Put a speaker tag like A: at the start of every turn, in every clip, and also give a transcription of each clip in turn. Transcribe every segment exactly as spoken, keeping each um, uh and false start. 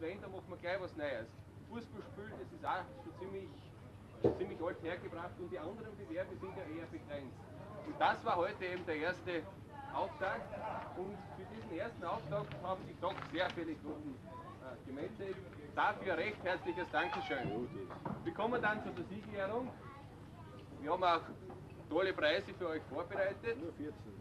A: wenn, dann machen wir gleich was Neues. Fußball spielen, das ist auch schon ziemlich, ziemlich alt hergebracht und die anderen Bewerbe sind ja eher begrenzt. Und das war heute eben der erste Auftakt und für diesen ersten Auftakt haben sich doch sehr viele Gruppen äh, gemeldet. Dafür recht herzliches Dankeschön. Wir kommen dann zur Siegerehrung. Wir haben auch tolle Preise für euch vorbereitet. Nur vierzehn.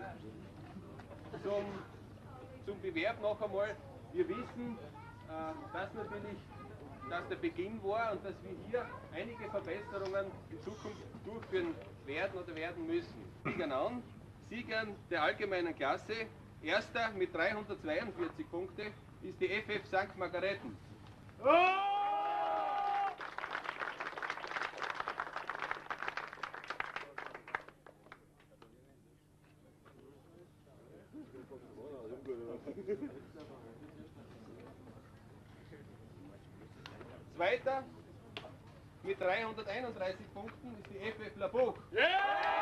A: Zum, zum Bewerb noch einmal. Wir wissen, äh, dass natürlich dass der Beginn war und dass wir hier einige Verbesserungen in Zukunft durchführen werden oder werden müssen. Siegern an, Siegern der allgemeinen Klasse, erster mit dreihundertzweiundvierzig Punkte ist die F F Sankt Margareten. Oh! Zweiter mit dreihunderteinunddreißig Punkten ist die F F Labuch. Yeah!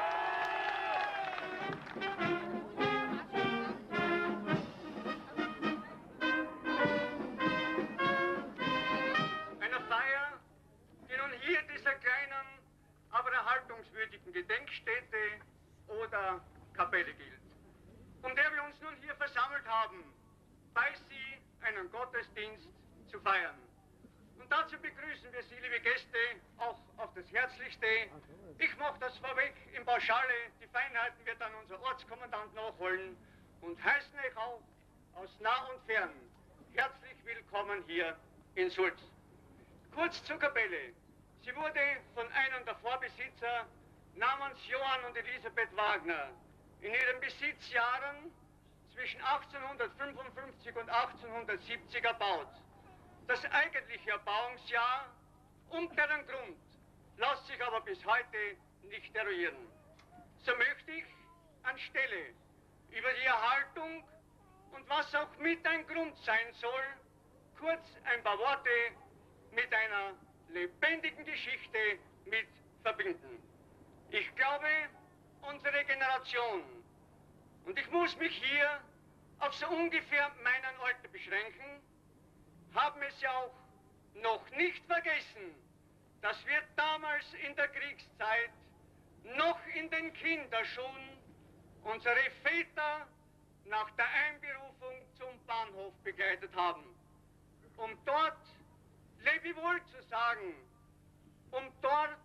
B: Eine Feier, die nun hier dieser kleinen, aber erhaltungswürdigen Gedenkstätte oder Kapelle gilt, um der wir uns nun hier versammelt haben, bei Sie einen Gottesdienst zu feiern. Und dazu begrüßen wir Sie, liebe Gäste, auch auf das Herzlichste. Ich mache das vorweg im Pauschale. Die Feinheiten wird dann unser Ortskommandant nachholen und heißen euch auch aus nah und fern herzlich willkommen hier in Sulz. Kurz zur Kapelle. Sie wurde von einem der Vorbesitzer namens Johann und Elisabeth Wagner in ihren Besitzjahren zwischen achtzehnhundertfünfundfünfzig und achtzehnhundertsiebzig erbaut. Das eigentliche Erbauungsjahr und deren Grund lässt sich aber bis heute nicht eruieren. So möchte ich anstelle über die Erhaltung und was auch mit ein Grund sein soll, kurz ein paar Worte mit einer lebendigen Geschichte mit verbinden. Ich glaube, unsere Generation, und ich muss mich hier auf so ungefähr meinen Alter beschränken, haben es ja auch noch nicht vergessen, dass wir damals in der Kriegszeit noch in den Kinderschuhen unsere Väter nach der Einberufung zum Bahnhof begleitet haben, um dort Lebewohl zu sagen, um dort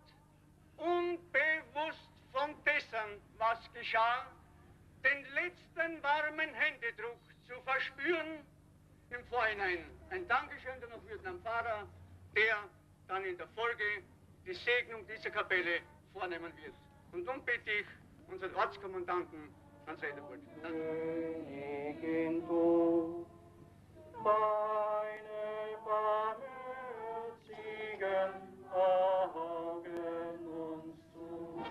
B: unbewusst von dessen, was geschah, den letzten warmen Händedruck zu verspüren. Im Vorhinein ein Dankeschön dann noch wird am Pfarrer, der dann in der Folge die Segnung dieser Kapelle vornehmen wird. Und nun bitte ich unseren Ortskommandanten ans Redepult. Königin, du, meine barmherzigen Augen uns zu.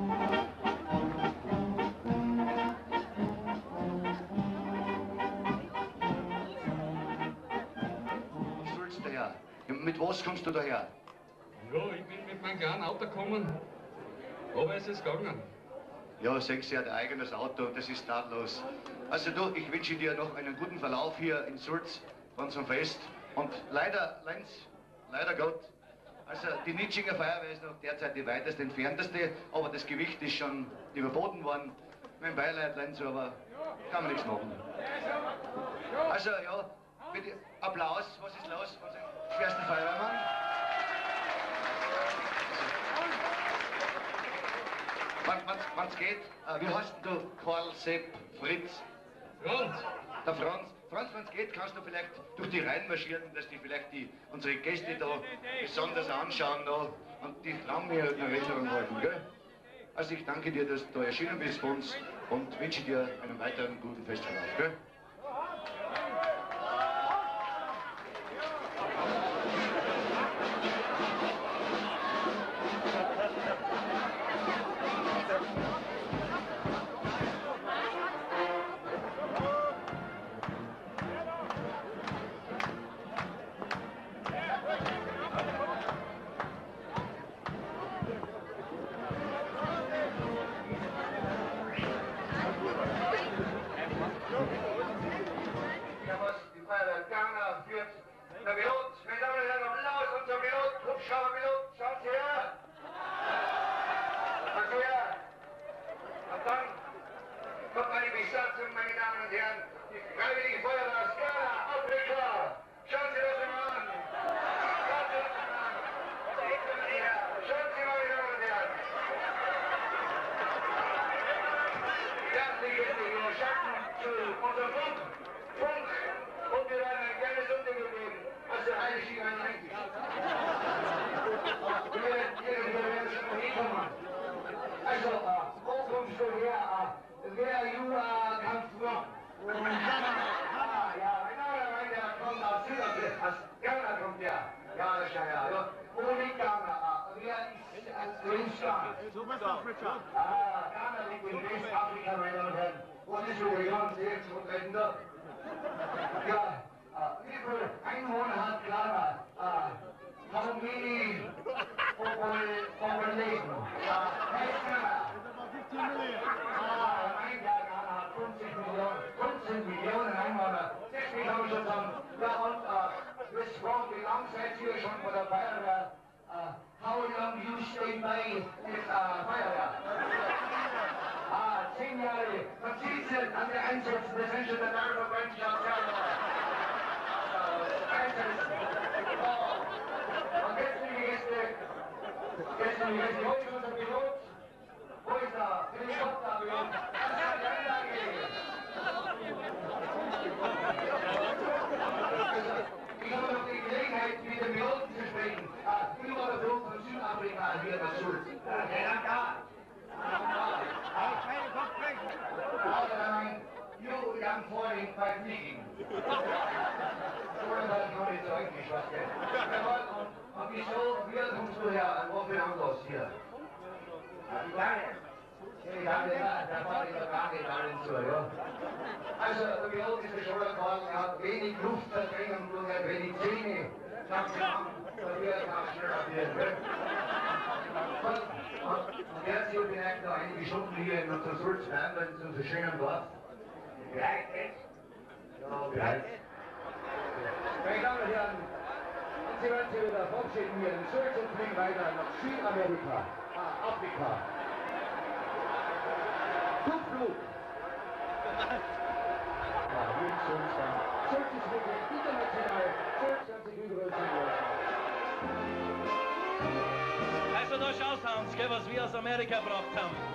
C: Mit was kommst du daher?
D: Ja, ich bin mit meinem kleinen Auto gekommen, aber es ist gegangen.
C: Ja, sechs Jahre ein eigenes Auto, das ist tadellos. Also du, ich wünsche dir noch einen guten Verlauf hier in Sulz von unserem Fest. Und leider, Lenz, leider Gott, also die Nitschinger Feuerwehr ist noch derzeit die weitest entfernteste, aber das Gewicht ist schon überboten worden. Mein Beileid, Lenz, aber kann man nichts machen. Also ja, bitte Applaus, was ist los? Schwersten Feuerwehrmann. Wann es geht, äh, wie heißt du? Karl, Sepp, Fritz?
D: Franz.
C: Der Franz. Franz, wenn es geht, kannst du vielleicht durch die Reihen marschieren, dass die vielleicht die, unsere Gäste da besonders anschauen noch und die lange in Erinnerung halten, gell? Also ich danke dir, dass du erschienen bist von uns und wünsche dir einen weiteren guten Festverlauf, gell?
A: Ja.
E: Botswana. Ah, Ghana liegt in Westafrika, meine Damen und Herren. Was ist für Region sehr zurückhaltender? Ja, wie viele Einwohner hat Ghana? How many Population? Ein Ghana hat fünfzig Millionen, fünfzehn Millionen Einwohner. sechzig habe ich schon sagen. Ja, und das fragt, wie lange seid ihr schon bei der Feuerwehr? How long you stay by this Feuerwehr? Ah, zehn Jahre. Und Sie sind an der Einsätze des Menschen der Neuverbände Jahrzehnte. Und jetzt sind die Gäste, jetzt sind die Gäste, wo ist unser Pilot? Wo ist er? Helikopterpilot? Das ist die Anlage. Ich habe noch die Gelegenheit, mit dem Piloten zu sprechen. Ich bin aber der Pilot von Südafrika hier nach Schulz. Der Dank da. You young falling by fliegen. So eine Sache kann ich zu euch nicht was gell. Und wieso, wie kommst du her? An wo für Anglos hier? Die Kleine. Ich habe gesagt, da fahre ich doch gar nicht allen zu, ja. Also, der Pilot ist der Schulterkorn, er hat wenig Luftverträgung und er hat wenig Zähne. Schaut sich an, da wird er schneller werden. Und jetzt hier bin ich noch einige Stunden hier in unserem Sulz bleiben, in unserem schönen Dorf. Bereit jetzt? Ja, bereit. Meine Damen und Herren, und Sie werden sich wieder verabschieden hier in Sulz und fliegen weiter nach Südamerika, ah, Afrika. Flugflug! Ja, hier in Sulz dann. Sulz ist wirklich international. Sulz kann sich überall sehen.
F: Also da schaust du, Hans, was wir aus Amerika gebracht haben.